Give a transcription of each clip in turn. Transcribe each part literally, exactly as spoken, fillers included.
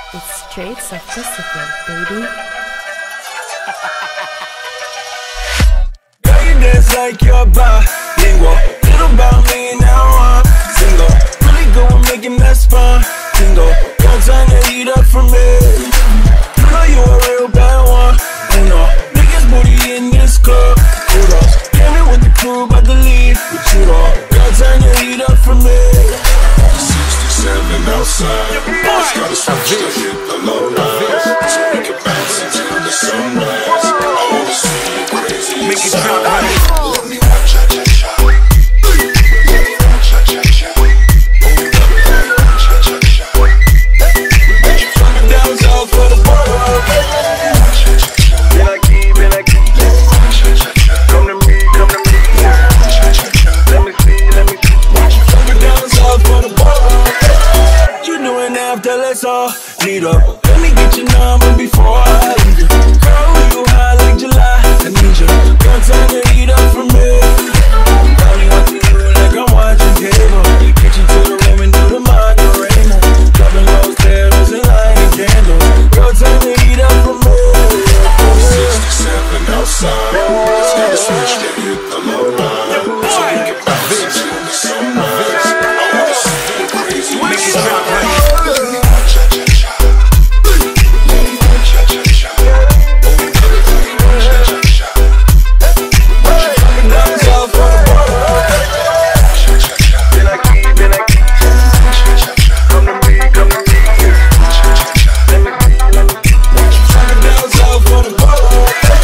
It's straight sophisticated, baby. Girl, you dance like you're bilingual. Little about me and now I'm single. Really good with making that spine tingle. Don't turn the heat up for me. You know you a real bad one. You know, biggest booty in this club. Kudos. Came in with the crew, about to leave with you though. Don't turn the heat up for me. sixty-seven outside. Boss gotta switch to hit the low rise. So we can bounce until the sunrise. I wanna see you crazy. Make it drop right. Let me watch cha cha cha. Let me watch cha cha cha. Hold up, let me watch cha cha cha. Make you fucking down south for the border. Watch cha cha cha. Been I keep, been I keep. Let me watch cha cha cha. Come to me, come to me. Watch cha cha cha. Let me see, let me see. Watch cha cha cha. Fucking down south for the border. You doing after, let's all meet up. Let me get your number before I leave you. Girl, you high like July, I need you. Don't turn the heat up for me. Only want to do like I'm watching cable. Kitchen to the room and do the Macarena. Dropping low stairs and lighting candles. Girl, turn the heat up for me. sixty-seven outside. Just gotta switch to hit the low line. So we can bounce until the sunrise. I wanna see you crazy. Make it drop right. Let me watch cha cha cha. Let me watch cha cha cha. Hold up, let me watch cha cha cha. Watch it Fucking down south for the border. cha cha cha. Been I keep, been I keep. Watch cha cha cha. Come to me, come to me. Watch cha cha cha. Let me see, let me see. Watch it Fucking down south for the border.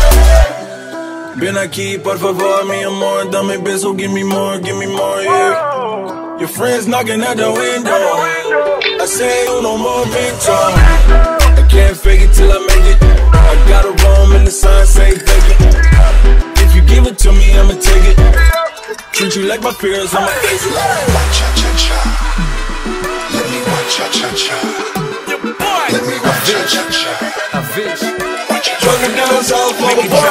Been aquí, por favor, mi amor. Dame beso, give me more, give me more, yeah. Your friends knocking at the window. I say, you no more Victor. I can't fake it till I make it. I got a room in the sun, say vacant. If you give it to me, I'ma take it. Treat you like my peers, I'ma face it. watch cha cha cha. Let me watch cha cha cha. Let me watch cha cha cha. AVISH. Watch it Trucking down south for the